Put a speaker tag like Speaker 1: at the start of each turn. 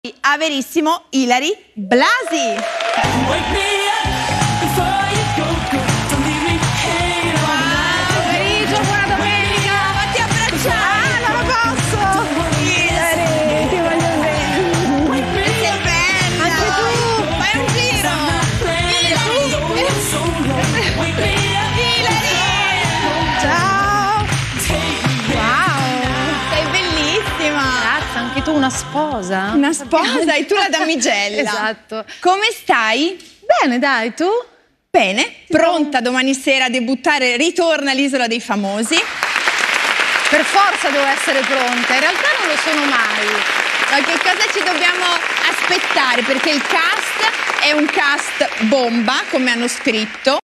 Speaker 1: A Verissimo, Ilary Blasi.
Speaker 2: Pomeriggio, buona domenica.
Speaker 1: Ma ti abbracciare.
Speaker 2: Non lo posso. Ilary, ti voglio bene.
Speaker 1: Sei bella.
Speaker 2: Anche tu.
Speaker 1: Fai un giro. Ilary.
Speaker 2: Ciao. Wow.
Speaker 1: Sei bellissima.
Speaker 2: Grazie, anche tu una sposa.
Speaker 1: Una sposa e tu la damigella.
Speaker 2: Esatto.
Speaker 1: Come stai?
Speaker 2: Bene, dai, tu?
Speaker 1: Bene. Pronta domani sera a debuttare Ritorna all'Isola dei Famosi?
Speaker 2: Per forza devo essere pronta, in realtà non lo sono mai.
Speaker 1: Ma che cosa ci dobbiamo aspettare? Perché il cast è un cast bomba, come hanno scritto.